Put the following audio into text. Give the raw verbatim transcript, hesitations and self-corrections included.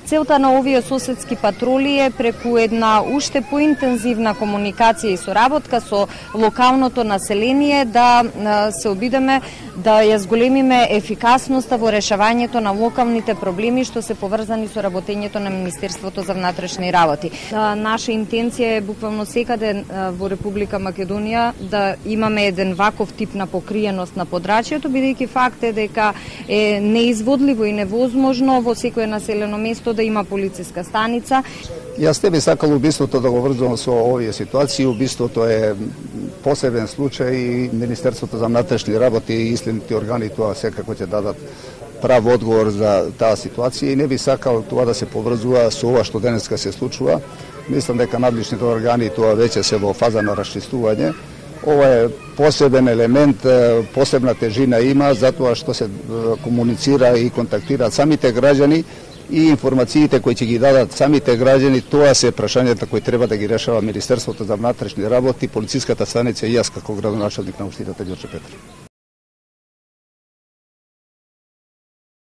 Целта на овие соседски патрули е преку една уште поинтензивна комуникација и соработка со локалното население да се обидеме да ја зголемиме ефикасноста во решавањето на локалните проблеми што се поврзани со работењето на Министерството за внатрешни работи. Наша интенција е буквално секаде во Република Македонија да имаме еден ваков тип на покриеност на подрачјето, бидејќи факт е дека е неизводливо и невозможно во секое населено место да има полициска станица. Јас не би сакал убиството да го врзувам со овие ситуации. Убиството е посебен случај и Министерството за внатрешни работи и следните органи тоа секако ќе дадат прав одговор за таа ситуација и не би сакал тоа да се поврзува со ова што денеска се случува. Мислам дека надлежните органи тоа веќе се во фаза на расчистување. Ова е посебен елемент, посебна тежина има затоа што се комуницира и контактираат самите граѓани и информациите кои ќе ги дадат самите граѓани, тоа се прашањата кои треба да ги решава Министерството за внатрешни работи, полициската станица и јас како градоначалник на општината Ѓурче Петровиќ.